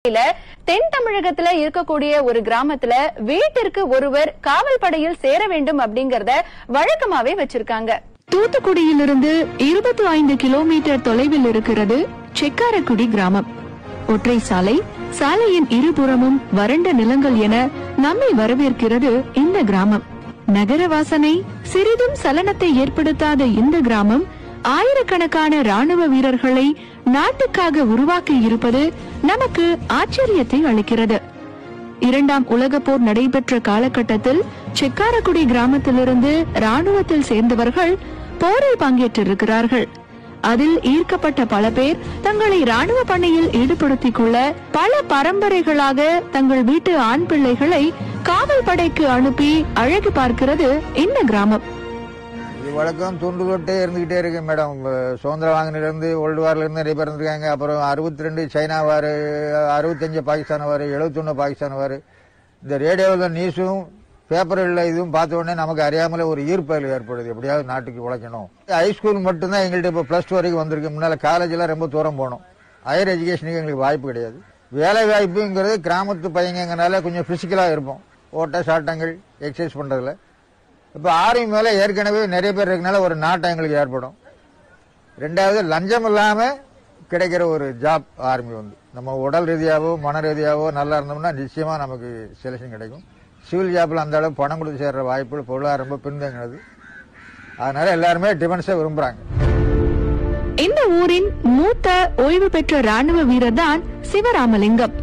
தென் தமிழகத்துல இருக்கக்கூடிய ஒரு கிராமத்துல வீட்டிற்கு ஒருவர் காவல் படையில் சேர வேண்டும் அப்படிங்கறத வழக்கமாவே வச்சிருக்காங்க. தூத்துக்குடியிலிருந்து 25 கிலோமீட்டர் தொலைவில் இருக்கிறது செக்காரக்குடி கிராமம். ஒற்றை சாலை, சாலையின் இருபுறமும் வறண்ட நிலங்கள் என நம்மை வரவேற்கிறது இந்த கிராமம். நகர வாசனை சிறிதும் சலனத்தை ஏற்படுத்தாத இந்த கிராமம் ஆயிரக்கணக்கான ராணுவ வீரர்களை நாட்டுக்காக உருவாக்கி இருப்பது நமக்கு ஆச்சரியத்தை அளிக்கிறது. 2ஆம் உலகப் போர் நடைபெற்ற காலகட்டத்தில் செக்காரக்குடி கிராமத்திலிருந்து ராணுவத்தில் சேர்ந்தவர்கள் போரில் பங்கேற்றிருக்கிறார்கள். அதில் ஈர்க்கப்பட்ட பல பேர் தங்களை ராணுவ பணியில் ஈடுபடுத்திக் கொள்ள பல பரம்பரைகளாக தங்கள் வீட்டு ஆண் பிள்ளைகளை காவல் படைக்கு அனுப்பி அழகு பார்க்கிறது இந்த கிராமம். வழக்கம் தொண்டு தொட்டே இருந்துகிட்டே இருக்கு மேடம். சுதந்திர வாங்கினில இருந்து வேர்ல்டு வார்ல இருந்து நிறைய பேர் இருந்திருக்காங்க. அப்புறம் 62 China war, 65 Pakistan war, 71 Pakistan war. இந்த ரேடியோவில் நியூஸும் பேப்பர்களில் இதுவும் பார்த்த உடனே நமக்கு அறியாமலே ஒரு ஈர்ப்பதில் ஏற்படுது. எப்படியாவது நாட்டுக்கு உழைக்கணும். ஹைஸ்கூல் மட்டும்தான் எங்கள்கிட்ட இப்போ +2 வரைக்கும் வந்திருக்கு. முன்னால் காலேஜெலாம் ரொம்ப தூரம் போகணும். ஹையர் எஜுகேஷனுக்கு எங்களுக்கு வாய்ப்பு கிடையாது. வேலை வாய்ப்புங்கிறது கிராமத்து பையங்கனால கொஞ்சம் பிசிக்கலாக இருப்போம். ஓட்ட சாட்டங்கள் எக்ஸசைஸ் பண்ணுறதுல. இப்போ ஆர்மி மேலே ஏற்கனவே நிறைய பேர் இருக்கனால ஒரு நாட்டம் எங்களுக்கு ஏற்படும். 2வது லஞ்சம் இல்லாமல் கிடைக்கிற ஒரு ஜாப் ஆர்மி நம்ம உடல் ரீதியாகவோ மன ரீதியாகவோ நல்லா இருந்தோம்னா நிச்சயமாக நமக்கு செலக்ஷன் கிடைக்கும். சிவில் ஜாப்பில் அந்த அளவு பணம் கொடுத்து சேர்ற வாய்ப்புகள் பொருளாதாரம் ரொம்ப பின்தங்கினது. அதனால எல்லாருமே டிஃபென்ஸை விரும்புறாங்க. இந்த ஊரின் மூத்த ஓய்வு பெற்ற ராணுவ வீரர் தான் சிவராமலிங்கம்.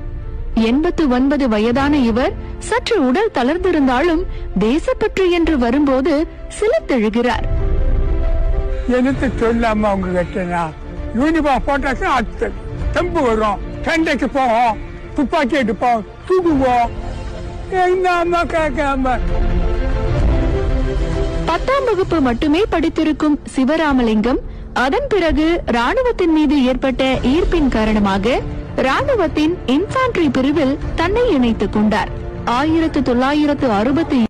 89 வயதான இவர் சற்று உடல் தளர்ந்திருந்தாலும் தேசப்பற்று என்று வரும்போது சிலிர்த்தெழுகிறார். எதிர்த்து சொல்லாம அவங்க கட்டினா யூனிஃபார்ம் போட்டாச்சும் அது தெம்பு வரும். சண்டைக்கு போவோம், துப்பாக்கி எடுப்போம், தூக்குவோம். கேட்காம 10ஆம் வகுப்பு மட்டுமே படித்திருக்கும் சிவராமலிங்கம் அதன் பிறகு ராணுவத்தின் மீது ஏற்பட்ட ஈர்ப்பின் காரணமாக ராணுவத்தின் இன்ஃபான்ட்ரி பிரிவில் தன்னை இணைத்துக் கொண்டார். 1967